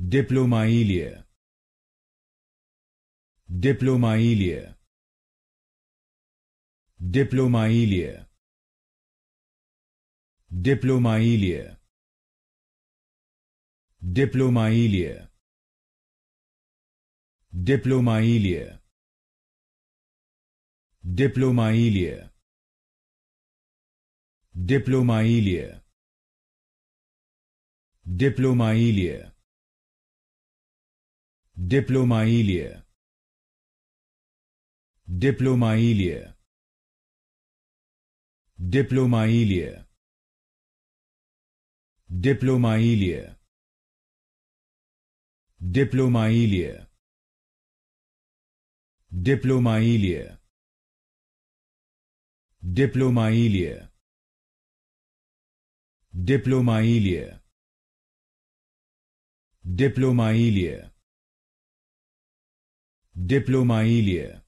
Diplomyelia. Diplomyelia. Diplomyelia. Diplomyelia. Diplomyelia. Diplomyelia. Diplomyelia. Diplomyelia. Diplomyelia. Diplomyelia. Diplomyelia. Diplomyelia. Diplomyelia. Diplomyelia. Diplomyelia. Diplomyelia. Diplomyelia. Diplomyelia. Diplomyelia.